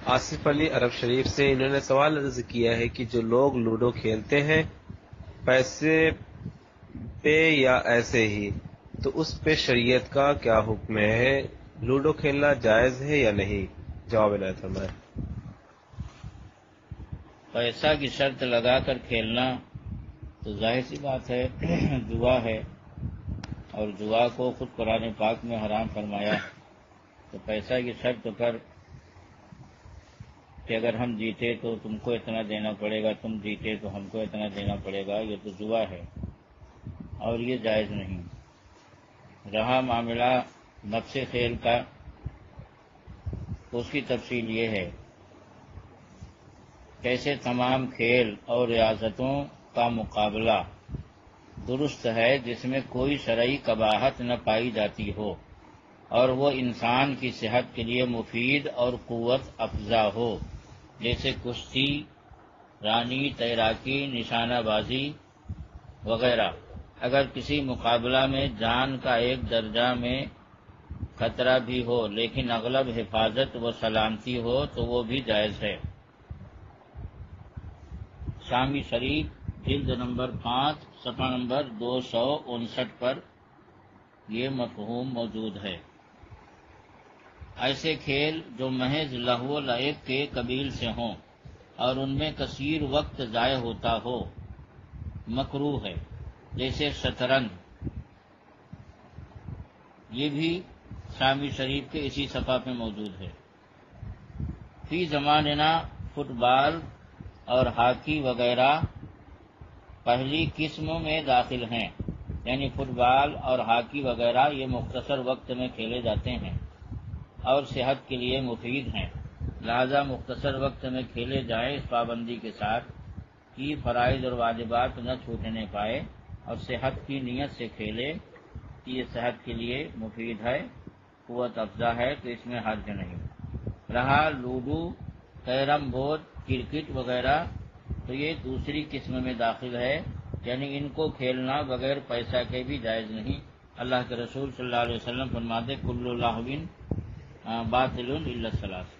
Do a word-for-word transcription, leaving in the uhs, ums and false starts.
آصف علی عرب شریف سے، انہوں نے سوال عرض کیا ہے کہ جو لوگ لوڈو کھیلتے ہیں پیسے پہ یا ایسے ہی، تو اس پہ شریعت کا کیا حکم ہے؟ لوڈو کھیلنا جائز ہے یا نہیں؟ جواب عنایت فرمائیں۔ پیسہ کی شرط لگا کر کھیلنا تو ظاہر سی بات ہے جوا ہے، اور جوا کو خود قرآن پاک میں حرام فرمایا ہے۔ تو پیسہ کی شرط پر کہ اگر ہم جیتے تو تم کو اتنا دینا پڑے گا، تم جیتے تو ہم کو اتنا دینا پڑے گا، یہ تو جوا ہے اور یہ جائز نہیں۔ رہا معاملہ نفس کھیل کا، اس کی تفصیل یہ ہے کیسے تمام کھیل اور ریاستوں کا مقابلہ درست ہے جس میں کوئی شرعی قباحت نہ پائی جاتی ہو اور وہ انسان کی صحت کے لیے مفید اور قوت افزا ہو، جیسے کشتی، رانی، تیراکی، نشانہ بازی وغیرہ۔ اگر کسی مقابلہ میں جان کا ایک درجہ میں خطرہ بھی ہو لیکن اغلب حفاظت و سلامتی ہو تو وہ بھی جائز ہے۔ شامی شریف جلد نمبر پانچ صفحہ نمبر دو سو انسٹھ پر یہ مفہوم موجود ہے۔ ایسے کھیل جو محض لہو و لعب کے قبیل سے ہوں اور ان میں کثیر وقت ضائع ہوتا ہو مکروہ ہے، جیسے شطرنج۔ یہ بھی شامی شریف کے اسی صفحہ پہ موجود ہے۔ فی زماننا فٹ بال اور ہاکی وغیرہ پہلی قسموں میں داخل ہیں، یعنی فٹ بال اور ہاکی وغیرہ یہ مختصر وقت میں کھیلے جاتے ہیں اور صحت کے لیے مفید ہیں، لہذا مختصر وقت میں کھیلے جائیں اس پابندی کے ساتھ کہ فرائض اور واجبات نہ چھوٹنے پائے، اور صحت کی نیت سے کھیلے کہ یہ صحت کے لیے مفید ہے، قوت افزا ہے، تو اس میں حرج نہیں۔ رہا لوڈو، کیرم بورڈ، کرکٹ وغیرہ تو یہ دوسری قسم میں داخل ہے، یعنی ان کو کھیلنا بغیر پیسہ کے بھی جائز نہیں۔ اللہ کے رسول صلی اللہ علیہ وسلم فرماتے کل لہو باطل الا الصلاۃ۔